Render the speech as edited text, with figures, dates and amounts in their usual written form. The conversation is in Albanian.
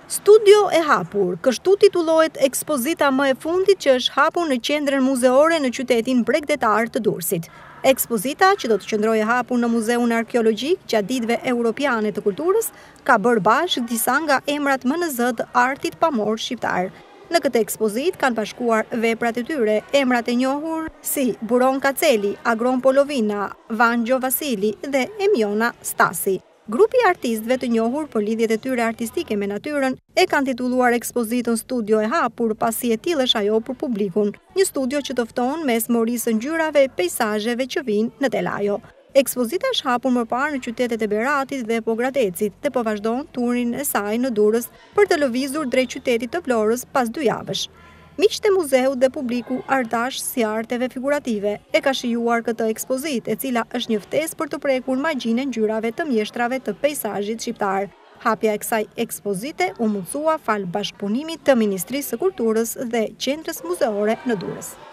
Studio e hapur, kështu titullohet ekspozita më e fundit që është hapur në qendrën muzeore në qytetin bregdetar të Durrësit. Ekspozita, që do të qëndrojë hapur në Muzeun Arkeologjik gjatë ditëve europiane të kulturës, ka bërë bashkë disa nga emrat më në zë të artit pamor shqiptar. Në këtë ekspozit kanë bashkuar veprat e tyre, emrat e njohur si Buron Kaceli, Agron Polovina, Vangjo Vasili dhe Emiona Stasi. Grupi artistëve të njohur për lidhjet e tyre artistike me natyrën e kanë titulluar ekspozitën Studio e hapur, pasi e tillë është ajo për publikun, një studio që të fton mes morisë ngjyrave, peisazheve që vijnë në telajo. Ekspozita është hapur më parë në qytetet e Beratit dhe Pogradecit dhe po vazhdon turin e saj në Durrës për të lëvizur drejt qytetit të Vlorës pas 2 javësh. Miqtë e muzeut dhe publiku artash si arteve figurative e ka shijuar këtë ekspozit, e cila është një ftesë për të prekur magjinë e ngjyrave të mjeshtrave të peisazhit shqiptar. Hapja e kësaj ekspozite u mundsua fal bashkëpunimit të Ministrisë së Kulturës dhe Qendrës Muzeore në Durrës.